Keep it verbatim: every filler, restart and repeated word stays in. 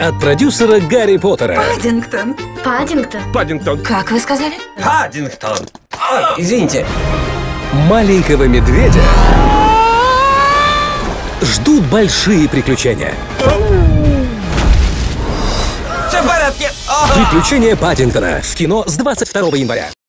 от продюсера Гарри Поттера. Паддингтон. Паддингтон. Паддингтон. Как вы сказали? Паддингтон. Ой, извините. Маленького медведя ждут большие приключения. Все в порядке. Приключения Паддингтона в кино с двадцать второго января.